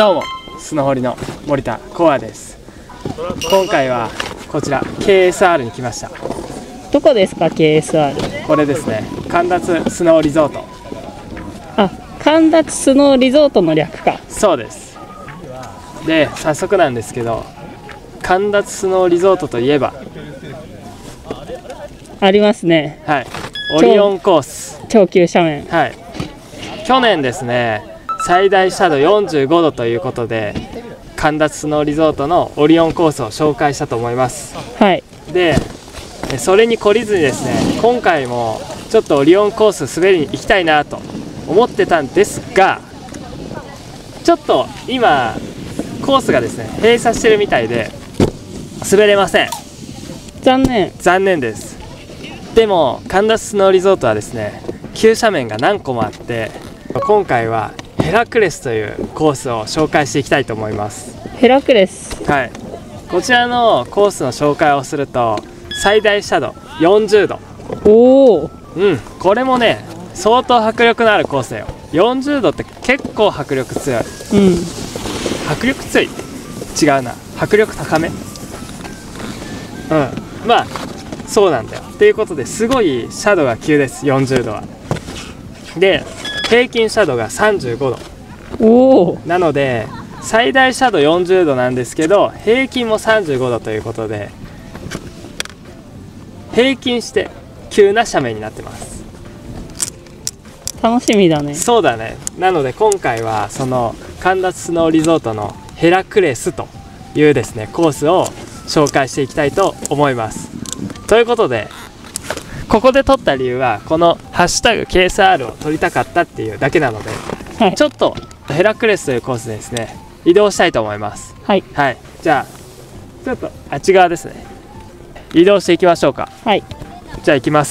どうも、スノホリの森田光也です。今回はこちら KSR に来ました。 どこですか KSR？ これですね、神立スノーリゾート。 あ、神立スノーリゾートの略か。 そうです。で、早速なんですけど、神立スノーリゾートといえばありますね。 はい、オリオンコース、 超急斜面。 はい、去年ですね、最大斜度45度ということで神立スノーリゾートのオリオンコースを紹介したと思います。 はい。 で、それに懲りずにですね、今回もちょっとオリオンコース滑りに行きたいなと思ってたんですが、ちょっと今コースがですね閉鎖してるみたいで滑れません。 残念です。でも神立スノーリゾートはですね、急斜面が何個もあって、今回はヘラクレスというコースを紹介していきたいと思います。 ヘラクレス。 はい、こちらのコースの紹介をすると最大斜度40度。 おお。 これもね相当迫力のあるコースだよ。40度って結構迫力強い。迫力強い、違うな、迫力高め。まあそうなんだよ。ということですごい斜度が急です、40度は。で、平均斜度が35度。 おお。 なので最大斜度40度なんですけど、平均も35度ということで、平均して急な斜面になってます。 楽しみだね。 そうだね。なので今回はその神立スノーリゾートのヘラクレスというですねコースを紹介していきたいと思います。ということで、ここで撮った理由はこのハッシュタグ KSR を撮りたかったっていうだけなので、 はい、 ちょっとヘラクレスというコースでですね移動したいと思います。 はい、 はい、じゃあちょっとあっち側ですね、移動していきましょうか。 はい、 じゃあ行きます。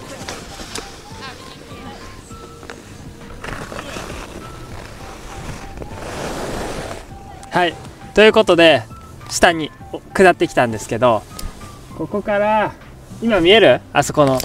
はい、ということで下に下ってきたんですけど、ここから今見えるあそこの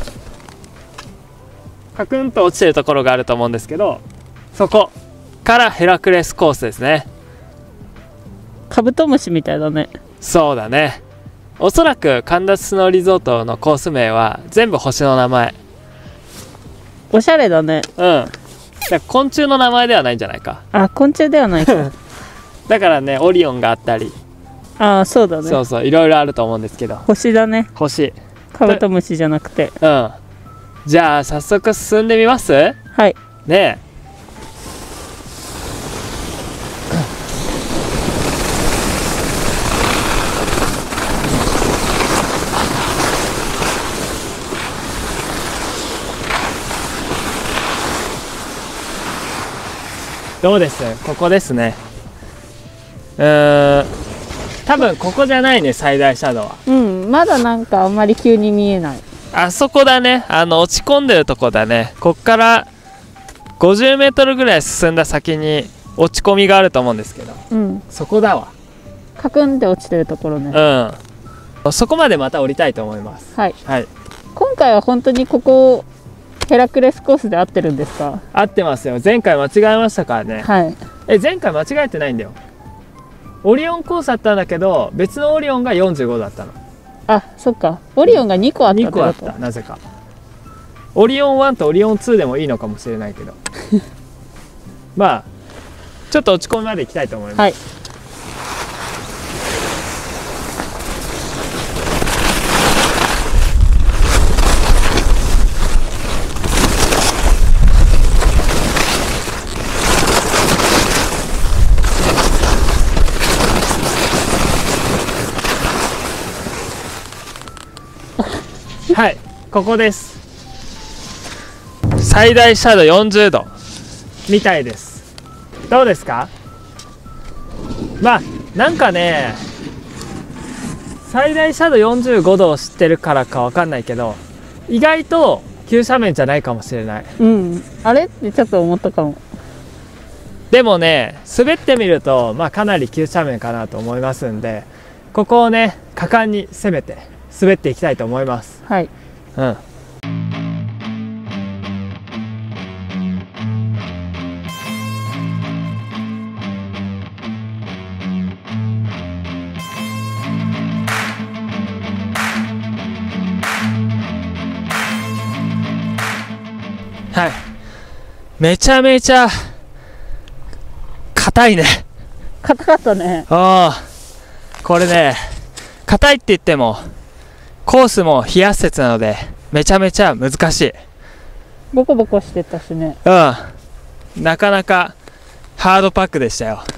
カクンと落ちてるところがあると思うんですけど、そこからヘラクレスコースですね。 カブトムシみたいだね。 そうだね。おそらく神立スノーリゾートのコース名は全部星の名前。 おしゃれだね。 だから昆虫の名前ではないんじゃないか。 あ、昆虫ではないか。 だからね、オリオンがあったり、 あ、そうだね。 そうそう、いろいろあると思うんですけど、 星だね。 星。 カブトムシじゃなくて。 じゃあ早速進んでみます。 はい。 ねえ。どうです？ここですね。多分ここじゃないね、最大斜度は。 まだなんかあんまり急に見えない。 あそこだね、落ち込んでるとこだね。こっから50メートルぐらい進んだ先に落ち込みがあると思うんですけど、そこだわ。 カクンって落ちてるところね。 そこまでまた降りたいと思います。 はい。今回は本当にここヘラクレスコースで合ってるんですか？ 合ってますよ。前回間違えましたからね。 はい。 前回間違えてないんだよ。オリオンコースだったんだけど、別のオリオンが45だったの。 あ、そっか。オリオンが2個あったってこと？ 2個あった、なぜか。オリオン1とオリオン2でもいいのかもしれないけどまあちょっと落ち込みまで行きたいと思います。はい。はい、ここです。最大斜度40度みたいです。どうですか？まあなんかね、最大斜度45度を知ってるからかわかんないけど、意外と急斜面じゃないかもしれない。 あれってちょっと思ったかも。 でもね、滑ってみるとまあかなり急斜面かなと思いますんで、ここをね果敢に攻めて滑っていきたいと思います。 はい。 めちゃめちゃ硬いね。 硬かったね。 ああ、これね、硬いって言ってもコースも非圧雪なのでめちゃめちゃ難しい。 ボコボコしてたしね。 なかなかハードパックでしたよ。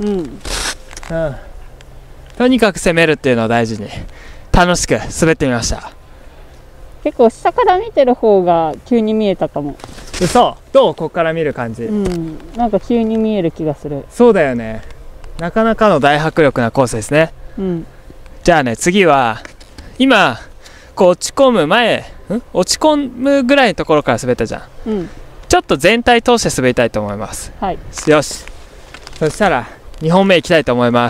とにかく攻めるっていうのを大事に楽しく滑ってみました。 結構下から見てる方が急に見えたかも。 嘘？どう？ここから見る感じ。 なんか急に見える気がする。 そうだよね。なかなかの大迫力なコースですね。じゃあね、次は今こう落ち込むぐらいのところから滑ったじゃん。ちょっと全体通して滑りたいと思います。よし、そしたら2本目いきたいと思います。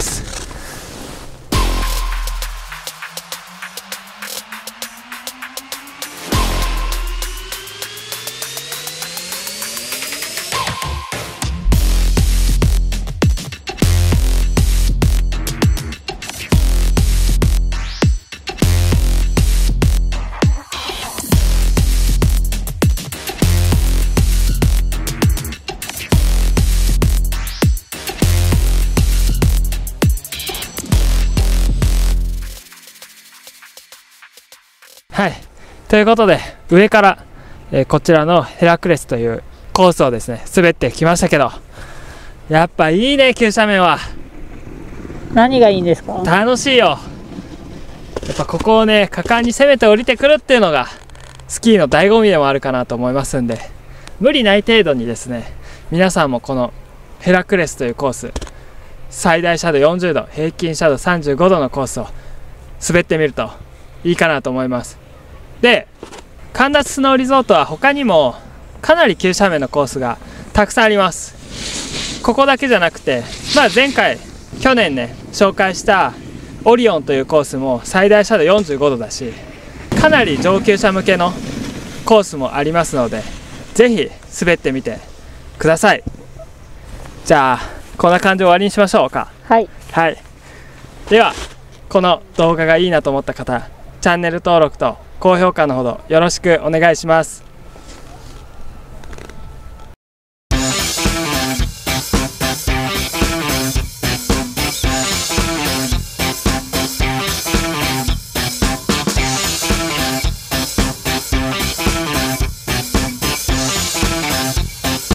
はい、ということで上から、こちらのヘラクレスというコースをですね滑ってきましたけど、やっぱいいね。急斜面は何がいいんですか？ 楽しいよ。やっぱここをね果敢に攻めて降りてくるっていうのがスキーの醍醐味でもあるかなと思いますんで、無理ない程度にですね皆さんもこのヘラクレスというコース、最大斜度40度平均斜度35度のコースを滑ってみるといいかなと思います。で、神田スノーリゾートは他にもかなり急斜面のコースがたくさんあります。ここだけじゃなくて、去年ね紹介したオリオンというコースも最大斜度45度だし、かなり上級者向けのコースもありますので、ぜひ滑ってみてください。じゃあこんな感じで終わりにしましょうか。 はい、 ではこの動画がいいなと思った方、チャンネル登録と高評価のほどよろしくお願いします。